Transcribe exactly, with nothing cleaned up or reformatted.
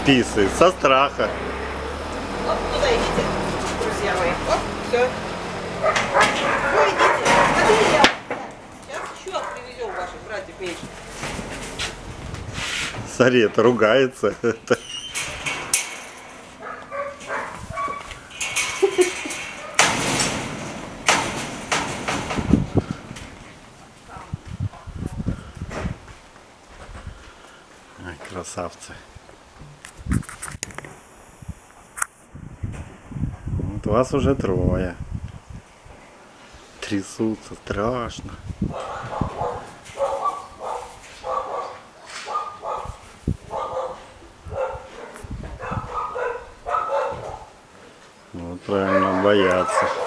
Писает со страха. Вот туда идите, друзья мои. Оп, все. Вы идите. Смотри, я. Сейчас еще привезем ваших братьев меньше. Смотри, это ругается. Ай, красавцы. Вот вас уже трое. Трясутся, страшно. Вот правильно, боятся.